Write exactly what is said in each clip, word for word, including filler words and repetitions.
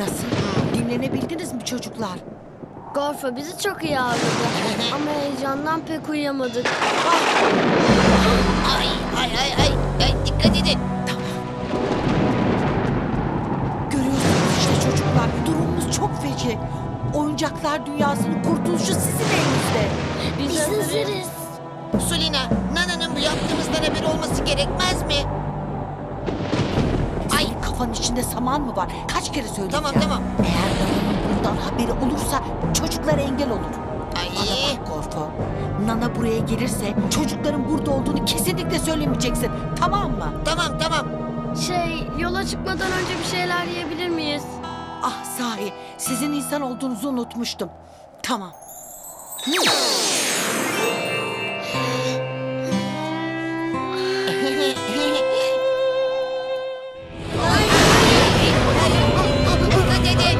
Nasıl? Dinlenebildiniz mi çocuklar? Gorfo bizi çok iyi ağırladı. Ama heyecandan pek uyuyamadık. Ay ay ay ay. Ay, dikkat edin. Görüyorsunuz işte çocuklar, durumumuz çok feci. Oyuncaklar dünyasının kurtuluşu sizin elinizde. Biz, Biz hazırız. hazırız. Sulina, Nana'nın bu yaptığımızdan haberi olması gerekmez mi? Ay. Senin kafanın içinde saman mı var? Kaç kere söyleyeceğim? Tamam, tamam. Eğer Nana'nın bundan haberi olursa çocuklara engel olur. Ay. Bana bak Gorfo. Nana buraya gelirse çocukların burada olduğunu kesinlikle söylemeyeceksin. Tamam mı? Tamam tamam. Şey, yola çıkmadan önce bir şeyler yiyebilir miyiz? Ah sahi, sizin insan olduğunuzu unutmuştum. Tamam. Dikkat edin.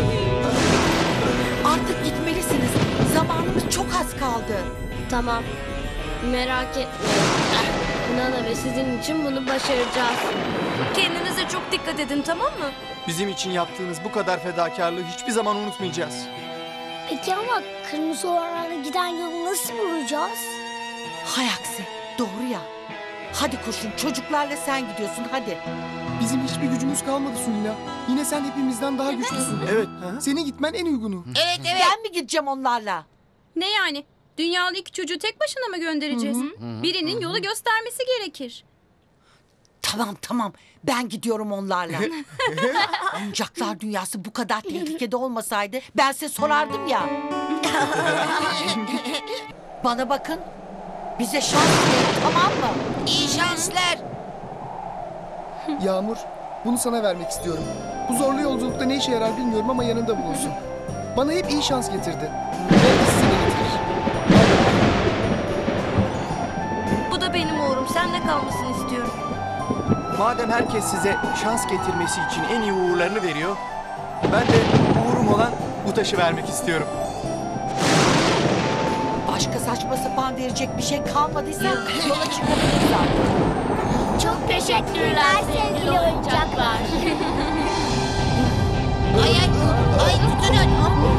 Artık gitmelisiniz. Zamanımız çok az kaldı. Tamam. Merak etmeyin. Nana ve sizin için bunu başaracağız. Kendinize çok dikkat edin, tamam mı? Bizim için yaptığınız bu kadar fedakarlığı hiçbir zaman unutmayacağız. Peki ama kırmızı olanlarla giden yolu nasıl bulacağız? Hay aksi, doğru ya. Hadi kurşun, çocuklarla sen gidiyorsun hadi. Bizim hiçbir gücümüz kalmadı Sulina. Yine sen hepimizden daha güçlüsün. Evet. Senin gitmen en uygunu. Evet evet. Ben mi gideceğim onlarla? Ne yani? Dünyalı iki çocuğu tek başına mı göndereceğiz? Birinin yolu göstermesi gerekir. Tamam tamam, ben gidiyorum onlarla. Oyuncaklar dünyası bu kadar tehlikede olmasaydı ben size sorardım ya. Bana bakın, bize şans verin, tamam mı? İyi şanslar. Yağmur, bunu sana vermek istiyorum. Bu zorlu yolculukta ne işe yarar bilmiyorum ama yanında bulunsun. Bana hep iyi şans getirdi. Belki size de getirir. Bu da benim uğurum. Seninle kalmasını istiyorum. Madem herkes size şans getirmesi için en iyi uğurlarını veriyor, ben de uğurum olan bu taşı vermek istiyorum. Başka saçma sapan verecek bir şey kalmadıysa yola çıkabiliriz artık. Çok teşekkürler sevgili oyuncaklar. Ay ay. Ay tutunun.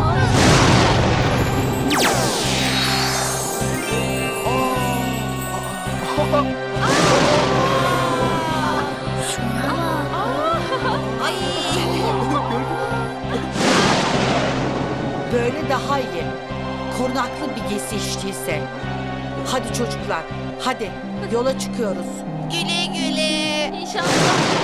Ay. Böyle daha iyi. Korunaklı bir giysi iştiyse. Hadi çocuklar, hadi yola çıkıyoruz. Güle güle. İnşallah.